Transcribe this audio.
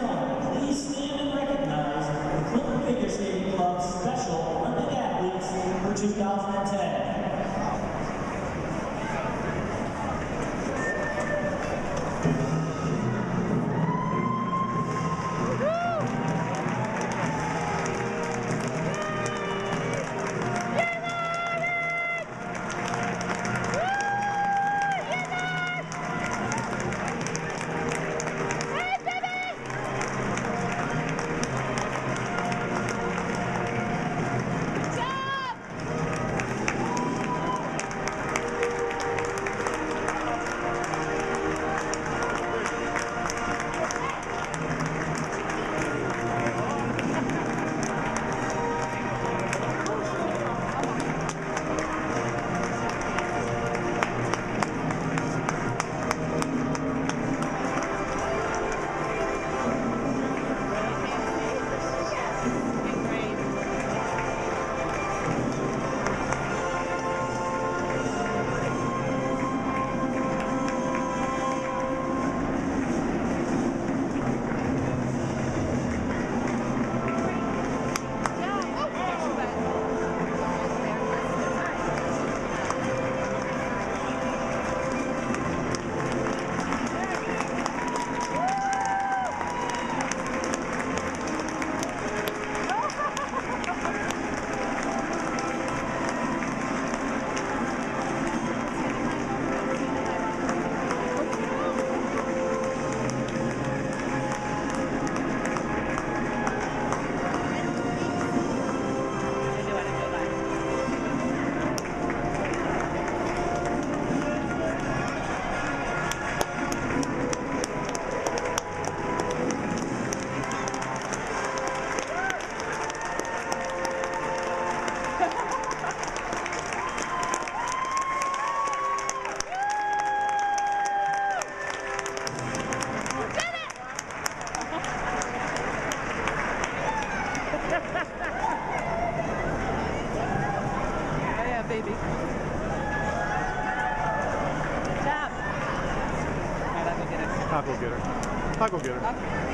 on, please stand and recognize the Clinton Figure Skating Club's Special Olympic Athletes for 2010. Baby. Stop. All right, I'll go get her. I'll go get her.